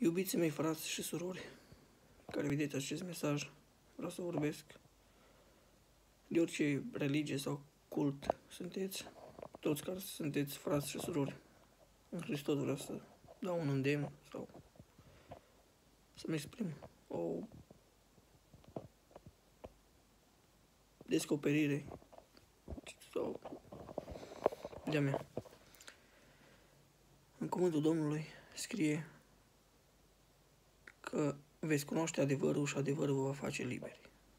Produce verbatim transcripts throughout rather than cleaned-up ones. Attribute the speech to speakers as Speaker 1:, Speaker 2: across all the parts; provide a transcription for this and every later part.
Speaker 1: Iubiții mei, frați și surori, care vedeți acest mesaj, vreau să vorbesc de orice religie sau cult sunteți, toți care sunteți frați și surori în Hristos, vreau să dau un îndemn sau să-mi exprim o descoperire sau de-a mea. În cuvântul Domnului scrie că veți cunoaște adevărul și adevărul vă va face liberi.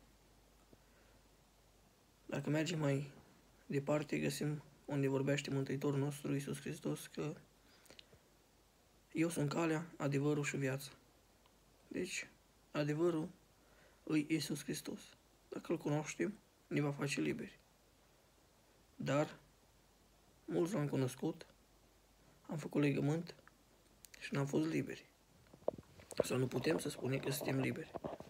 Speaker 1: Dacă mergem mai departe, găsim unde vorbește Mântuitorul nostru Iisus Hristos că eu sunt calea, adevărul și viața. Deci, adevărul îi Iisus Hristos. Dacă îl cunoaștem, ne va face liberi. Dar, mulți l-am cunoscut, am făcut legământ și n-am fost liberi. Sau nu putem să spunem că suntem liberi.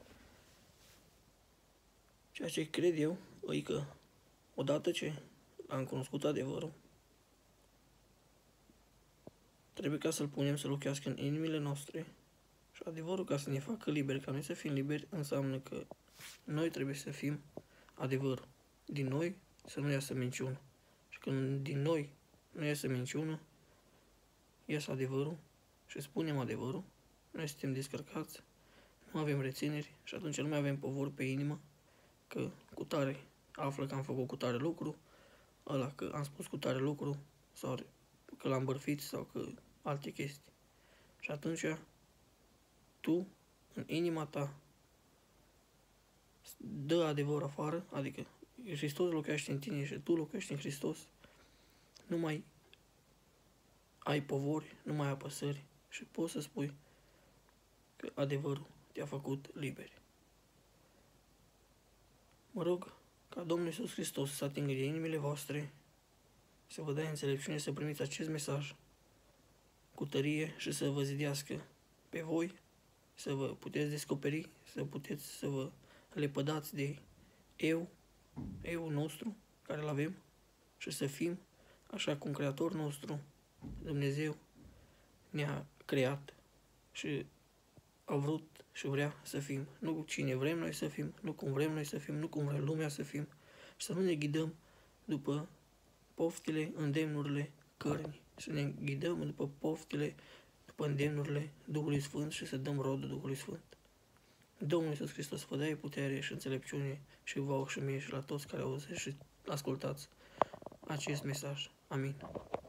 Speaker 1: Ceea ce cred eu, e că odată ce am cunoscut adevărul, trebuie ca să-l punem să locuiască în inimile noastre și adevărul ca să ne facă liberi. Ca noi să fim liberi înseamnă că noi trebuie să fim adevărul. Din noi să nu iasă minciună. Și când din noi nu iasă minciună, iasă adevărul și spunem adevărul, noi suntem descărcați, nu avem rețineri și atunci nu mai avem povor pe inimă că cu tare află că am făcut cu tare lucru, ăla că am spus cu tare lucru sau că l-am bărfit sau că alte chestii. Și atunci tu, în inima ta, dă adevărul afară, adică Hristos locuiește în tine și tu locuiești în Hristos, nu mai ai povori, nu mai ai apăsări și poți să spui că adevărul te-a făcut liberi. Mă rog ca Domnul Iisus Hristos să atingă de inimile voastre, să vă dea înțelepciune să primiți acest mesaj cu tărie și să vă zidească pe voi, să vă puteți descoperi, să puteți să vă lepădați de eu, eu nostru, care îl avem, și să fim așa cum Creatorul nostru, Dumnezeu, ne-a creat și a vrut și vrea să fim. Nu cine vrem noi să fim, nu cum vrem noi să fim, nu cum vrea lumea să fim, și să nu ne ghidăm după poftile, îndemnurile cărnii, să ne ghidăm după poftile, după îndemnurile Duhului Sfânt și să dăm rodul Duhului Sfânt. Domnul Iisus Hristos vă dea putere și înțelepciune și vouă și mie și la toți care auziți și ascultați acest mesaj. Amin.